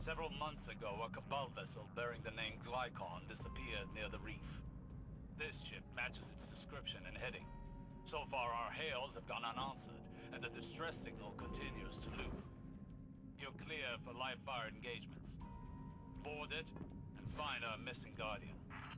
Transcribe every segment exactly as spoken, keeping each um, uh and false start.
Several months ago, a Cabal vessel bearing the name Glykon disappeared near the reef. This ship matches its description and heading. So far, our hails have gone unanswered, and the distress signal continues to loop. You're clear for live-fire engagements. Board it, and find our missing Guardian.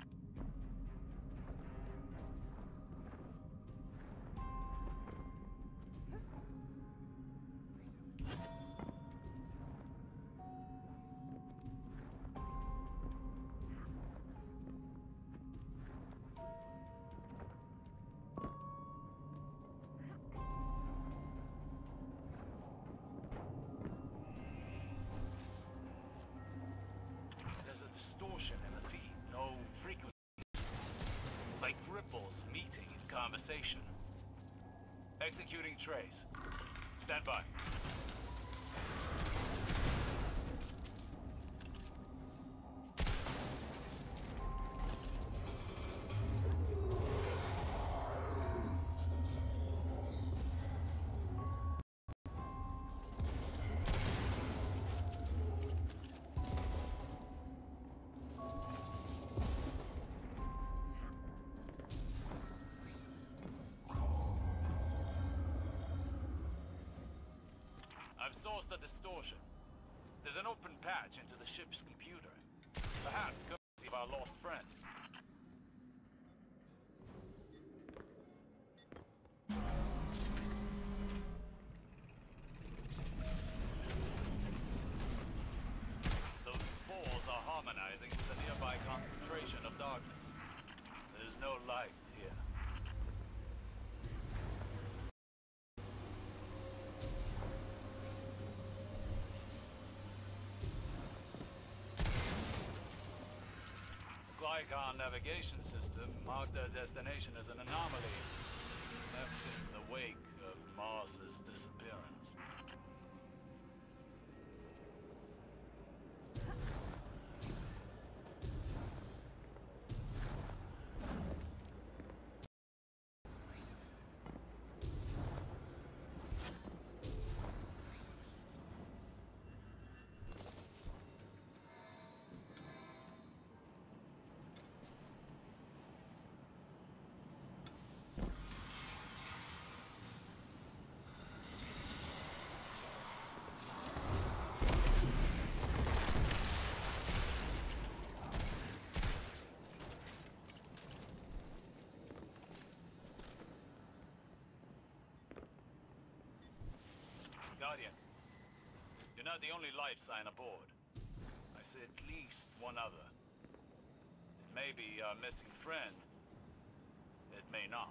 There's a distortion in the feed, no frequency. Like ripples meeting in conversation. Executing trace. Stand by. I've sourced a distortion. There's an open patch into the ship's computer. Perhaps courtesy of our lost friend. Those spores are harmonizing with the nearby concentration of darkness. There's no light here. Glykon navigation system marks their destination as an anomaly, left in the wake of Mars's disappearance. Guardian, you're not the only life sign aboard. I see at least one other. It may be our missing friend. It may not.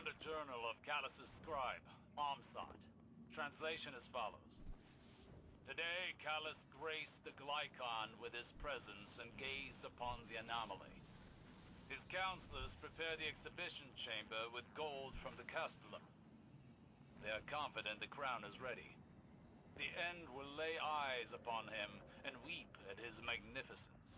found a journal of Callus's scribe, Armsat. Translation as follows. Today, Callus graced the Glykon with his presence and gazed upon the anomaly. His counselors prepare the exhibition chamber with gold from the Castellum. They are confident the crown is ready. The end will lay eyes upon him and weep at his magnificence.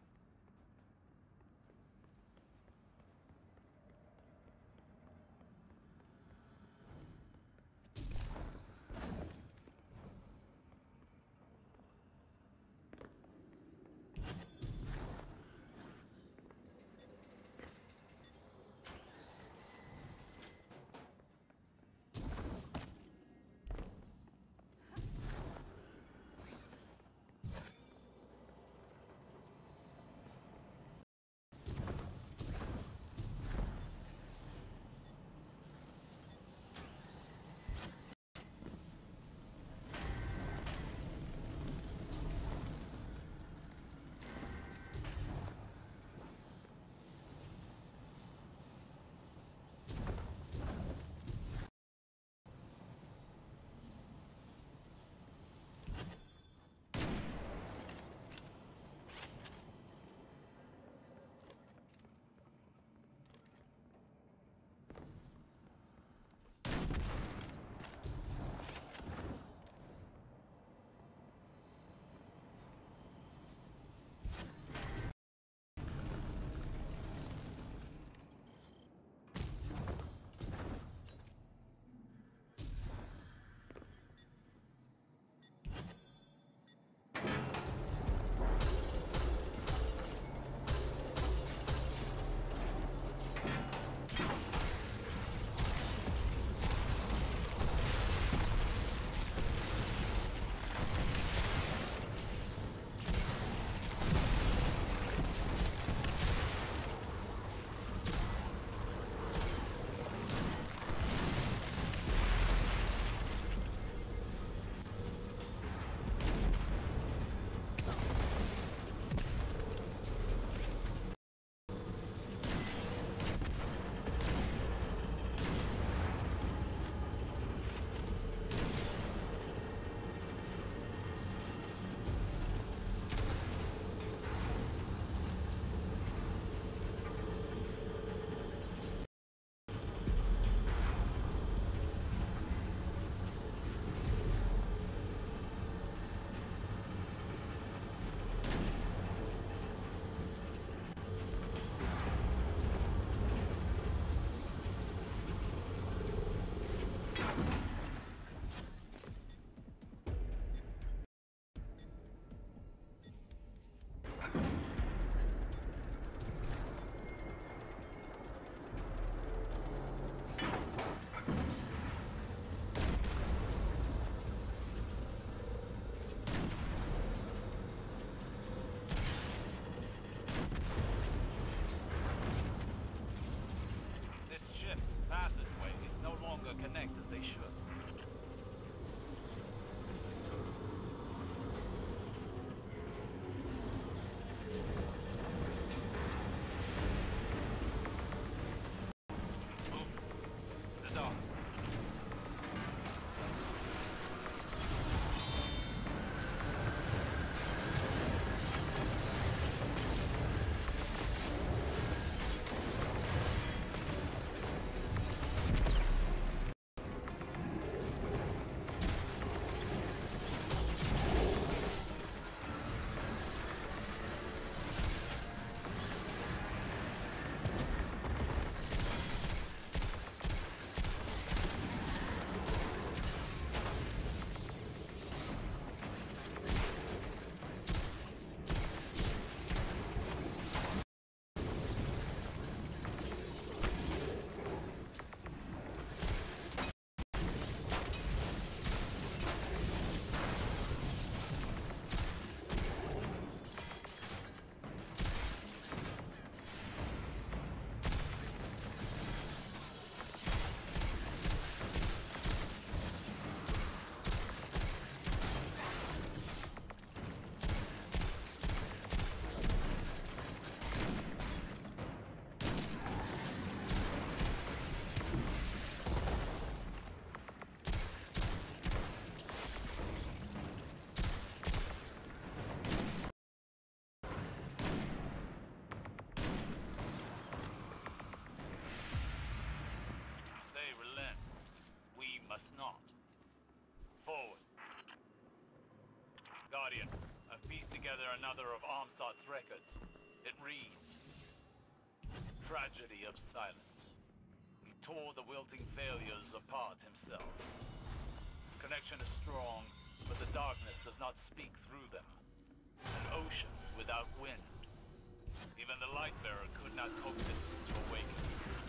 Passageways no longer connect as they should. Move. The dog. not. Forward. Guardian, I've pieced together another of Armstadt's records. It reads, Tragedy of Silence. He tore the wilting failures apart himself. The connection is strong, but the darkness does not speak through them. An ocean without wind. Even the Lightbearer could not coax it to awaken.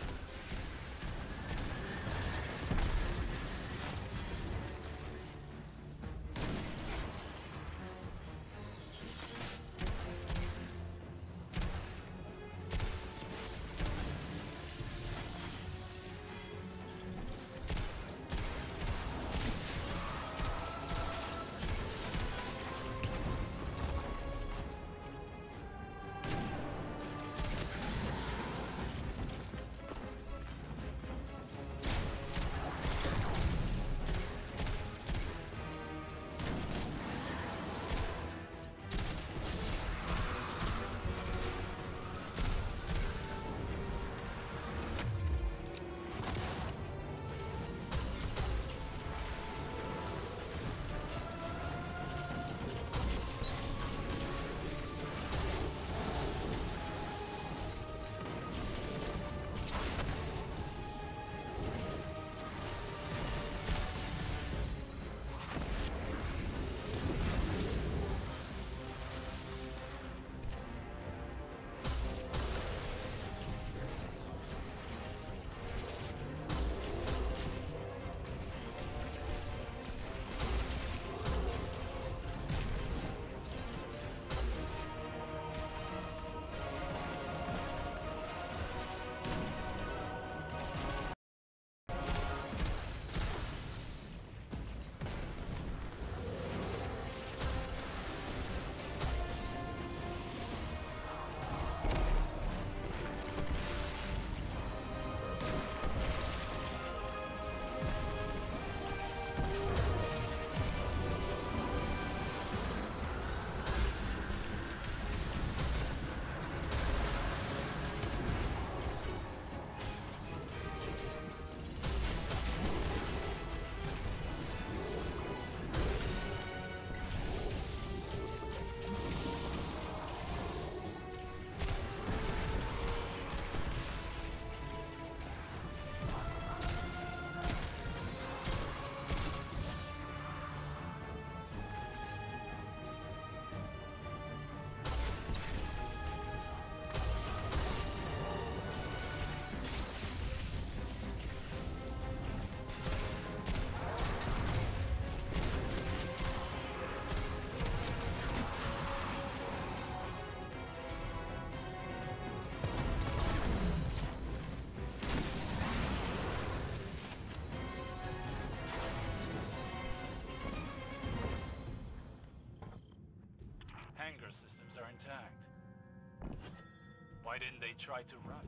Hangar systems are intact. Why didn't they try to run?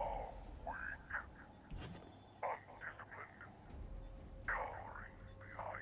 Undisciplined, cowering behind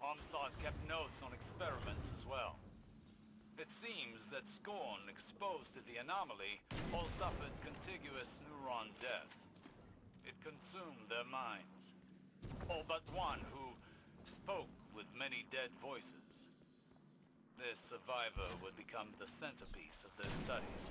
Omsat kept notes on experiments as well. It seems that Scorn, exposed to the anomaly, all suffered contiguous neuron death. It consumed their minds. All but one who spoke with many dead voices. This survivor would become the centerpiece of their studies.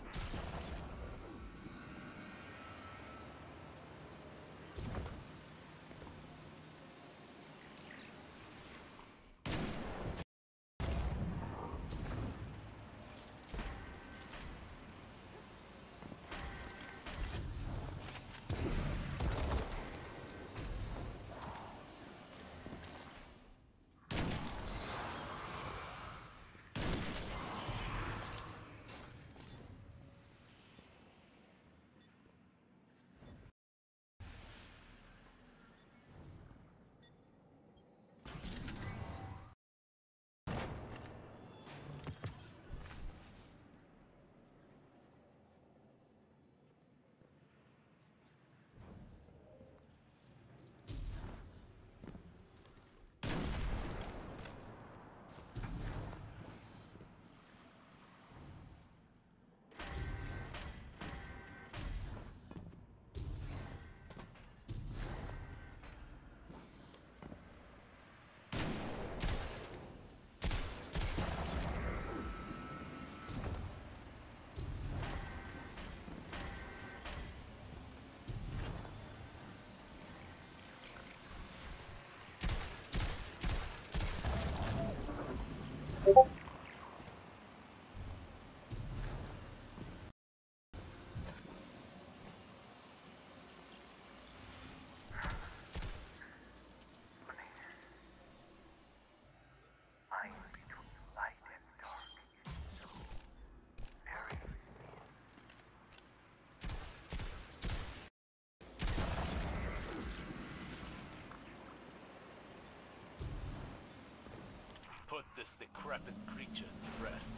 Put this decrepit creature to rest.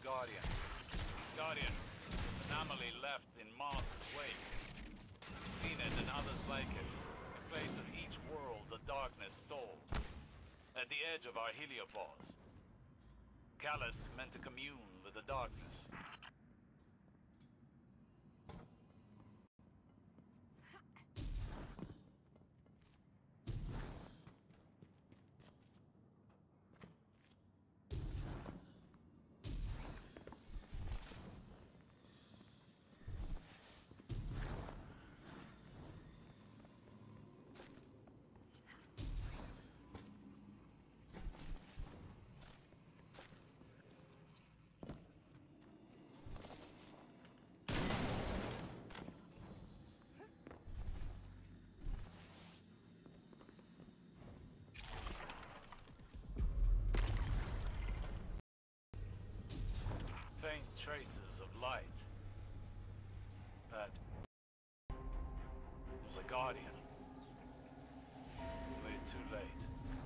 Guardian. Guardian, this anomaly left in Mars's wake. We've seen it and others like it. In place of each world, the darkness stole. At the edge of our heliopause. Callus meant to commune with the darkness. Faint traces of light. That was a Guardian. Way too late.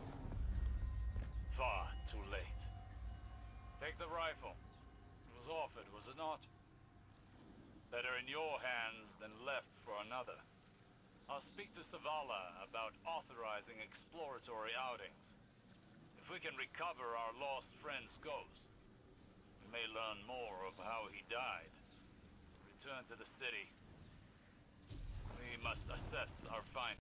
Far too late. Take the rifle. It was offered, was it not? Better in your hands than left for another. I'll speak to Savala about authorizing exploratory outings. If we can recover our lost friend's ghost, we may learn more of how he died. Return to the city. We must assess our findings.